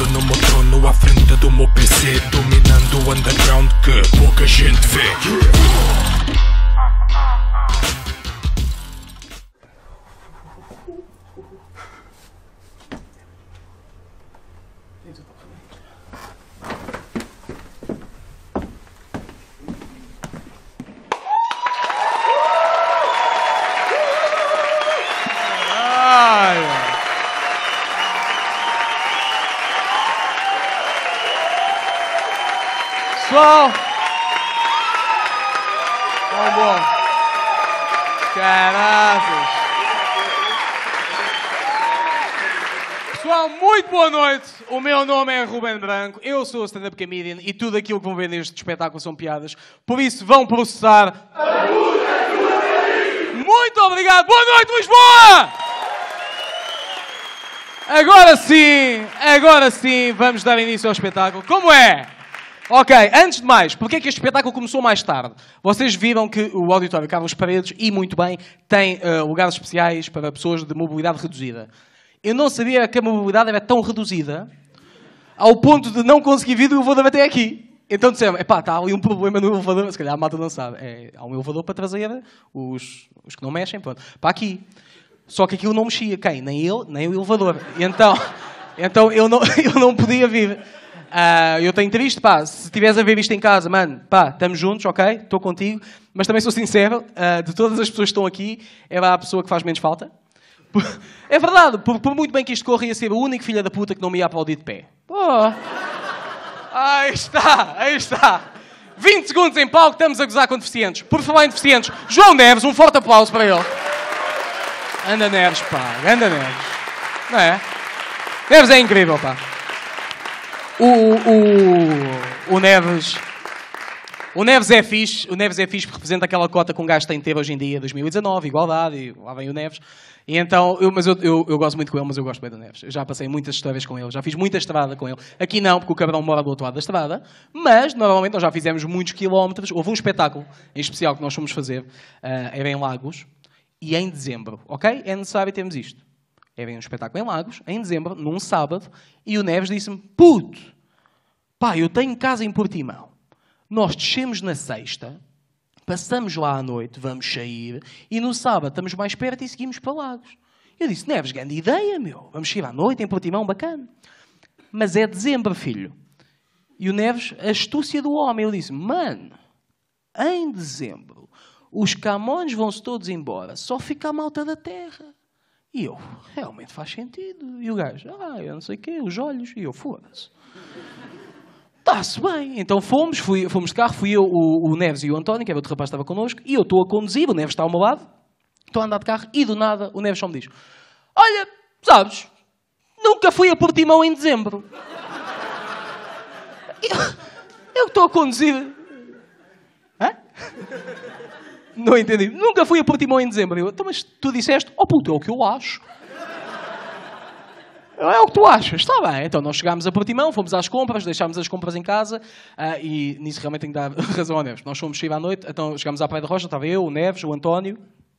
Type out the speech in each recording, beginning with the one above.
Sentado no meu trono à frente do meu PC, dominando o underground que pouca gente vê. Pessoal, bom. Caraças. Pessoal, muito boa noite. O meu nome é Ruben Branco, eu sou stand-up comedian e tudo aquilo que vão ver neste espetáculo são piadas. Por isso, vão processar. Muito obrigado. Boa noite, Lisboa! Agora sim, vamos dar início ao espetáculo. Como é? Ok, antes de mais, porque é que este espetáculo começou mais tarde? Vocês viram que o auditório Carlos Paredes, e muito bem, tem lugares especiais para pessoas de mobilidade reduzida. Eu não sabia que a mobilidade era tão reduzida, ao ponto de não conseguir vir do elevador até aqui. Então disseram, epá, está ali um problema no elevador, se calhar a malta não sabe. Há um elevador para trazer os que não mexem, pronto, para aqui. Só que aquilo não mexia, quem? Nem ele, nem o elevador. E então eu não podia vir. Eu tenho triste, pá, se estiveres a ver isto em casa, mano, pá, estamos juntos, ok? Estou contigo. Mas também sou sincero, de todas as pessoas que estão aqui, era a pessoa que faz menos falta. É verdade, por muito bem que isto corra, ia ser o único filho da puta que não me ia aplaudir de pé. Pô. Aí está. 20 segundos em palco, estamos a gozar com deficientes. Por falar em deficientes, João Neves, um forte aplauso para ele. Anda Neves, pá, anda Neves. Não é? Neves é incrível, pá. O Neves é fixe porque representa aquela cota que um gajo tem de ter hoje em dia, 2019, igualdade, e lá vem o Neves. E então, eu gosto muito com ele, mas eu gosto bem do Neves. Eu já passei muitas histórias com ele, já fiz muita estrada com ele. Aqui não, porque o cabrão mora do outro lado da estrada, mas normalmente nós já fizemos muitos quilómetros. Houve um espetáculo em especial que nós fomos fazer, era em Lagos, e em dezembro, ok? É necessário termos isto. Era um espetáculo em Lagos, em dezembro, num sábado, e o Neves disse-me, puto, pá, eu tenho casa em Portimão. Nós descemos na sexta, passamos lá à noite, vamos sair, e no sábado estamos mais perto e seguimos para Lagos. Eu disse, Neves, grande ideia, meu. Vamos sair à noite em Portimão, bacana. Mas é dezembro, filho. E o Neves, a astúcia do homem, ele disse, mano, em dezembro, os Camões vão-se todos embora, só fica a malta da terra. E eu, realmente faz sentido. E o gajo, eu não sei o quê, os olhos. E eu, foda-se. Está-se bem. Então fomos de carro, fui eu, o Neves e o António, que era outro rapaz que estava connosco, e eu estou a conduzir, o Neves está ao meu lado, estou a andar de carro, e do nada o Neves só me diz, olha, sabes, nunca fui a Portimão em dezembro. Eu estou a conduzir. Hã? Não entendi. Nunca fui a Portimão em dezembro. Eu, então, mas tu disseste, oh puto, é o que eu acho. É o que tu achas. Está bem. Então nós chegámos a Portimão, fomos às compras, deixámos as compras em casa e nisso realmente tenho que dar razão ao Neves. Nós fomos sair à noite, então chegámos à Praia da Rocha, estava eu, o Neves, o António.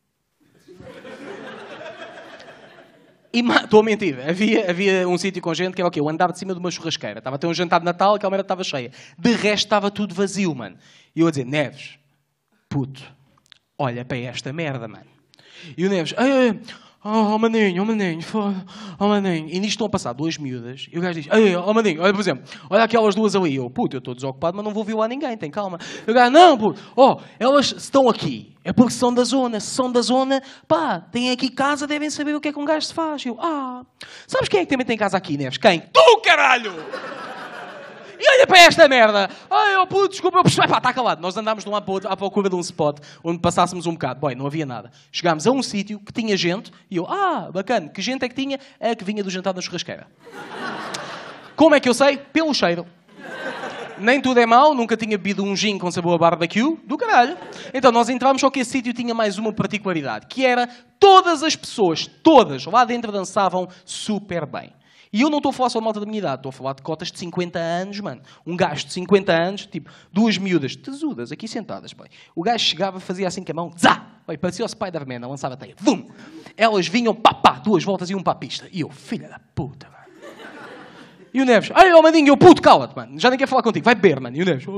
E estou a mentir. Havia um sítio com gente que era o quê? Eu andava de cima de uma churrasqueira. Estava a ter um jantar de Natal, aquela merda estava cheia. De resto estava tudo vazio, mano. E eu a dizer, Neves, puto, olha para esta merda, mano. E o Neves, maninho. E nisto estão a passar duas miúdas. E o gajo diz, maninho, olha, por exemplo, olha aquelas duas ali. Eu, puto, eu estou desocupado, mas não vou violar ninguém, tem calma. E o gajo, não, puto, elas estão aqui. É porque são da zona. Se são da zona, pá, têm aqui casa, devem saber o que é que um gajo se faz. Eu, sabes quem é que também tem casa aqui, Neves? Quem? Tu, caralho! E olha para esta merda. Puto, desculpa, eu percebi. Pá, está calado. Nós andámos de um lado para o outro à procura de um spot onde passássemos um bocado. Bom, não havia nada. Chegámos a um sítio que tinha gente e eu, bacana. Que gente é que tinha? É que vinha do jantar da churrasqueira. Como é que eu sei? Pelo cheiro. Nem tudo é mau. Nunca tinha bebido um gin com sabor a barbecue. Do caralho. Então nós entramos, só que esse sítio tinha mais uma particularidade. Que era todas as pessoas, todas, lá dentro dançavam super bem. E eu não estou a falar só de malta da minha idade, estou a falar de cotas de 50 anos, mano. Um gajo de 50 anos, tipo, duas miúdas tesudas aqui sentadas, pai. O gajo chegava, fazia assim com a mão, zá! Pai, parecia o Spider-Man, a lançava a teia. Vum! Elas vinham, pá, duas voltas e um para a pista. E eu, filha da puta, mano. E o Neves, ai, ó, maninho, eu puto, cala-te, mano. Já nem quero falar contigo, vai beber, mano. E o Neves,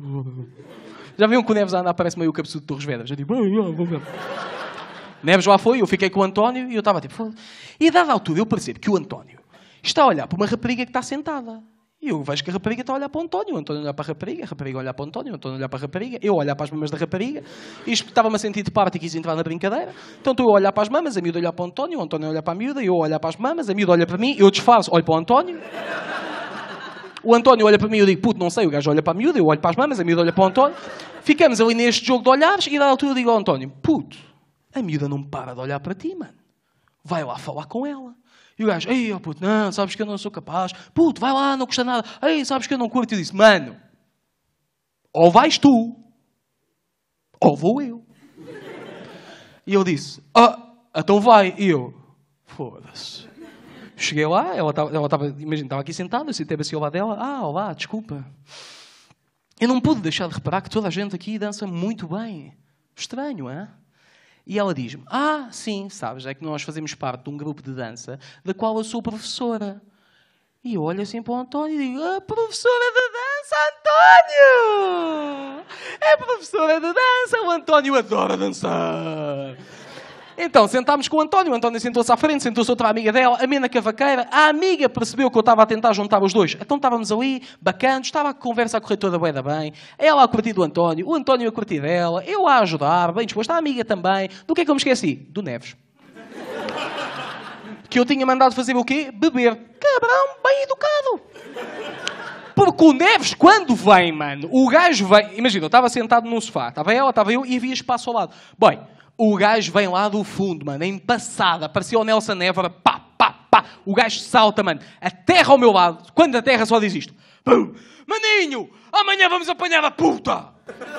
já viram que o Neves anda, parece meio o cabeçudo de Torres Vedras. Já tipo, vou beber. Neves lá foi, eu fiquei com o António e eu estava tipo, foda-se. E a dada altura eu percebo que o António está a olhar para uma rapariga que está sentada. E eu vejo que a rapariga está a olhar para o António olhar para a rapariga a olhar para o António olhar para a rapariga, eu a olhar para as mamas da rapariga. Isto estava-me a sentir de parte e quis entrar na brincadeira. Então estou a olhar para as mamas, a miúda a olhar para o António a olhar para a miúda, eu a olhar para as mamas, a miúda olha para mim, eu disfarço, olho para o António. O António olha para mim e eu digo, puto, não sei, o gajo olha para a miúda, eu olho para as mamas, a miúda olha para o António. Ficamos ali neste jogo de olhares e da altura eu digo ao António, puto, a miúda não para de olhar para ti, mano. Vai lá falar com ela. E o gajo, ei, oh puto, não, sabes que eu não sou capaz. Puto, vai lá, não custa nada. Ei, sabes que eu não curto. E eu disse, mano, ou vais tu, ou vou eu. E ele disse, então vai. E eu, foda-se. Cheguei lá, ela estava, imagina, estava aqui sentada, eu sentei assim ao lado dela. Olá, desculpa. Eu não pude deixar de reparar que toda a gente aqui dança muito bem. Estranho, hein? E ela diz-me, sim, sabes, é que nós fazemos parte de um grupo de dança da qual eu sou professora. E eu olho assim para o António e digo, professora de dança, António! É professora de dança, o António adora dançar. Então, sentámos com o António sentou-se à frente, sentou-se outra amiga dela, a Mena Cavaqueira. A amiga percebeu que eu estava a tentar juntar os dois. Então estávamos ali, bacanos, estava a conversa a correr toda bué da bem. Ela a curtir do António, o António a curtir dela, eu a ajudar, bem disposto, a amiga também. Do que é que eu me esqueci? Do Neves. Que eu tinha mandado fazer o quê? Beber. Cabrão, bem educado. Porque o Neves, quando vem, mano, o gajo vem... Imagina, eu estava sentado num sofá, estava ela, estava eu e havia espaço ao lado. Bem... O gajo vem lá do fundo, mano, em passada. Parecia o Nelson Évora. Pá, pá, pá. O gajo salta, mano. A terra ao meu lado. Quando a terra só diz isto. Pum. Maninho, amanhã vamos apanhar a puta.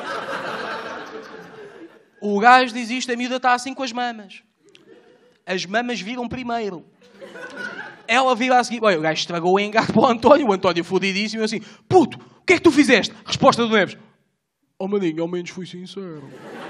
O gajo diz isto, a miúda está assim com as mamas. As mamas viram primeiro. Ela vira a seguir. Bem, o gajo estragou o engate para o António fodidíssimo, assim. Puto, o que é que tu fizeste? Resposta do Neves. Maninho, ao menos fui sincero.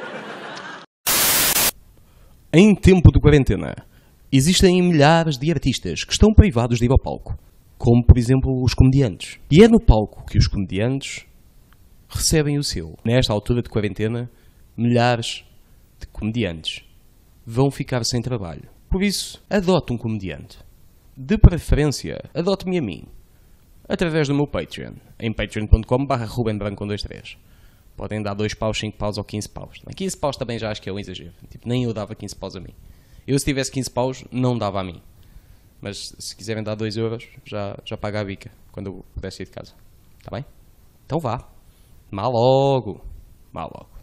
Em tempo de quarentena, existem milhares de artistas que estão privados de ir ao palco, como, por exemplo, os comediantes. E é no palco que os comediantes recebem o seu. Nesta altura de quarentena, milhares de comediantes vão ficar sem trabalho. Por isso, adote um comediante. De preferência, adote-me a mim, através do meu Patreon, em patreon.com/rubenbranco123. Podem dar 2 paus, 5 paus ou 15 paus. 15 paus também já acho que é um exagero. Tipo, nem eu dava 15 paus a mim. Eu, se tivesse 15 paus, não dava a mim. Mas se quiserem dar 2 euros, já paga a bica quando eu pudesse ir de casa. Está bem? Então vá. Má logo.